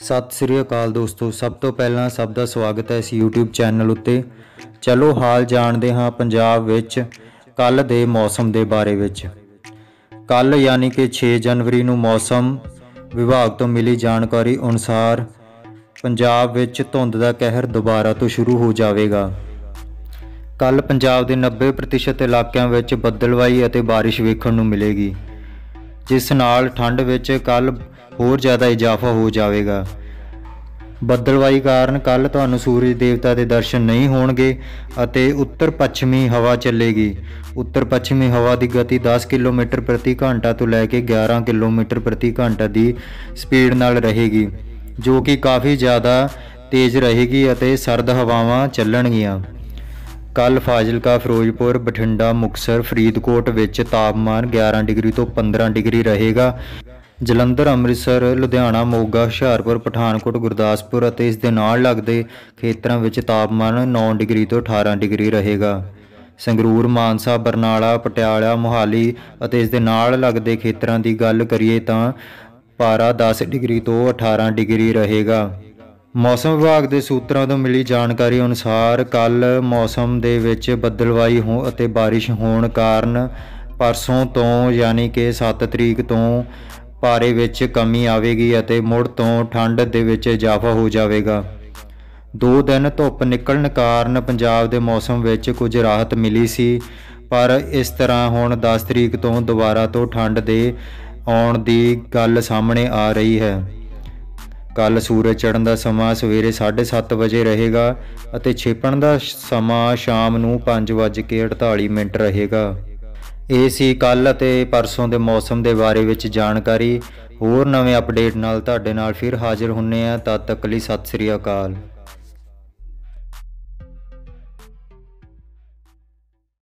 ਸਤਿ ਸ੍ਰੀ ਅਕਾਲ ਦੋਸਤੋ। ਸਭ ਤੋਂ ਪਹਿਲਾਂ ਸਭ ਦਾ ਸਵਾਗਤ ਹੈ ਇਸ YouTube ਚੈਨਲ ਉੱਤੇ। ਚਲੋ ਹਾਲ ਜਾਣਦੇ ਹਾਂ ਪੰਜਾਬ ਵਿੱਚ ਕੱਲ੍ਹ ਦੇ ਮੌਸਮ ਦੇ ਬਾਰੇ ਵਿੱਚ। ਕੱਲ੍ਹ ਯਾਨੀ ਕਿ 6 ਜਨਵਰੀ ਨੂੰ ਮੌਸਮ ਵਿਭਾਗ ਤੋਂ ਮਿਲੀ ਜਾਣਕਾਰੀ ਅਨੁਸਾਰ ਪੰਜਾਬ ਵਿੱਚ ਧੁੰਦ ਦਾ ਕਹਿਰ ਦੁਬਾਰਾ ਤੋਂ ਸ਼ੁਰੂ ਹੋ ਜਾਵੇਗਾ। ਕੱਲ੍ਹ ਪੰਜਾਬ ਦੇ 90% ਇਲਾਕਿਆਂ ਵਿੱਚ ਬੱਦਲਵਾਈ ਅਤੇ ਬਾਰਿਸ਼ ਵੇਖਣ ਨੂੰ ਮਿਲੇਗੀ, ਜਿਸ ਨਾਲ ਠੰਡ ਵਿੱਚ ਕੱਲ੍ਹ ਹੋਰ ਜ਼ਿਆਦਾ ਇਜ਼ਾਫਾ ਹੋ ਜਾਵੇਗਾ। ਬੱਦਲਵਾਈ ਕਾਰਨ ਕੱਲ੍ਹ ਤੁਹਾਨੂੰ ਸੂਰਜ ਦੇਵਤਾ ਦੇ ਦਰਸ਼ਨ ਨਹੀਂ ਹੋਣਗੇ ਅਤੇ ਉੱਤਰ ਪੱਛਮੀ ਹਵਾ ਚੱਲੇਗੀ। ਉੱਤਰ ਪੱਛਮੀ ਹਵਾ ਦੀ ਗਤੀ 10 ਕਿਲੋਮੀਟਰ ਪ੍ਰਤੀ ਘੰਟਾ ਤੋਂ ਲੈ ਕੇ 11 ਕਿਲੋਮੀਟਰ ਪ੍ਰਤੀ ਘੰਟਾ ਦੀ ਸਪੀਡ ਨਾਲ ਰਹੇਗੀ, ਜੋ ਕਿ ਕਾਫੀ ਜ਼ਿਆਦਾ ਤੇਜ਼ ਰਹੇਗੀ ਅਤੇ ਸਰਦ ਹਵਾਵਾਂ ਚੱਲਣਗੀਆਂ। ਕੱਲ੍ਹ ਫਾਜ਼ਿਲਕਾ, ਫਿਰੋਜ਼ਪੁਰ, ਬਠਿੰਡਾ, ਮੁਕਤਸਰ, ਫਰੀਦਕੋਟ ਵਿੱਚ ਤਾਪਮਾਨ 11 ਡਿਗਰੀ ਤੋਂ 15 ਡਿਗਰੀ ਰਹੇਗਾ। ਜਲੰਧਰ, ਅੰਮ੍ਰਿਤਸਰ, ਲੁਧਿਆਣਾ, ਮੋਗਾ, ਹੁਸ਼ਿਆਰਪੁਰ, ਪਠਾਨਕੋਟ, ਗੁਰਦਾਸਪੁਰ ਅਤੇ ਇਸ ਦੇ ਨਾਲ ਲੱਗਦੇ ਖੇਤਰਾਂ ਵਿੱਚ ਤਾਪਮਾਨ 9 ਡਿਗਰੀ ਤੋਂ 18 ਡਿਗਰੀ ਰਹੇਗਾ। ਸੰਗਰੂਰ, ਮਾਨਸਾ, ਬਰਨਾਲਾ, ਪਟਿਆਲਾ, ਮੋਹਾਲੀ ਅਤੇ ਇਸ ਦੇ ਨਾਲ ਲੱਗਦੇ ਖੇਤਰਾਂ ਦੀ ਗੱਲ ਕਰੀਏ ਤਾਂ ਪਾਰਾ 10 ਡਿਗਰੀ ਤੋਂ 18 ਡਿਗਰੀ ਰਹੇਗਾ। ਮੌਸਮ ਵਿਭਾਗ ਦੇ ਸੂਤਰਾਂ ਤੋਂ ਮਿਲੀ ਜਾਣਕਾਰੀ ਅਨੁਸਾਰ ਕੱਲ੍ਹ ਮੌਸਮ ਦੇ ਵਿੱਚ ਬੱਦਲਵਾਈ ਅਤੇ ਬਾਰਿਸ਼ ਹੋਣ ਕਾਰਨ ਪਰਸੋਂ ਤੋਂ ਯਾਨੀ ਕਿ 7 ਤਰੀਕ ਤੋਂ ਪਾਰੇ ਵਿੱਚ ਕਮੀ ਆਵੇਗੀ ਅਤੇ ਮੁੜ ਤੋਂ ਠੰਡ ਦੇ ਵਿੱਚ ਇਜ਼ਾਫਾ ਹੋ ਜਾਵੇਗਾ। 2 ਦਿਨ ਧੁੱਪ ਨਿਕਲਣ ਕਾਰਨ ਪੰਜਾਬ ਦੇ ਮੌਸਮ ਵਿੱਚ ਕੁਝ ਰਾਹਤ ਮਿਲੀ ਸੀ, ਪਰ ਇਸ ਤਰ੍ਹਾਂ ਹੁਣ 10 ਤਰੀਕ ਤੋਂ ਦੁਬਾਰਾ ਤੋਂ ਠੰਡ ਦੇ ਆਉਣ ਦੀ ਗੱਲ ਸਾਹਮਣੇ ਆ ਰਹੀ ਹੈ। ਕੱਲ੍ਹ ਸੂਰਜ ਚੜ੍ਹਨ ਦਾ ਸਮਾਂ ਸਵੇਰੇ 7:30 ਵਜੇ ਰਹੇਗਾ ਅਤੇ ਛਿਪਣ ਦਾ ਸਮਾਂ ਸ਼ਾਮ ਨੂੰ 5:48 ਰਹੇਗਾ। ਇਹ ਸੀ ਕੱਲ੍ਹ ਅਤੇ ਪਰਸੋਂ ਦੇ ਮੌਸਮ ਦੇ ਬਾਰੇ ਵਿੱਚ ਜਾਣਕਾਰੀ। ਹੋਰ ਨਵੇਂ ਅਪਡੇਟ ਨਾਲ ਤੁਹਾਡੇ ਨਾਲ ਫਿਰ ਹਾਜ਼ਰ ਹੁੰਦੇ ਹਾਂ। ਤਦ ਤੱਕ ਲਈ ਸਤਿ ਸ੍ਰੀ ਅਕਾਲ।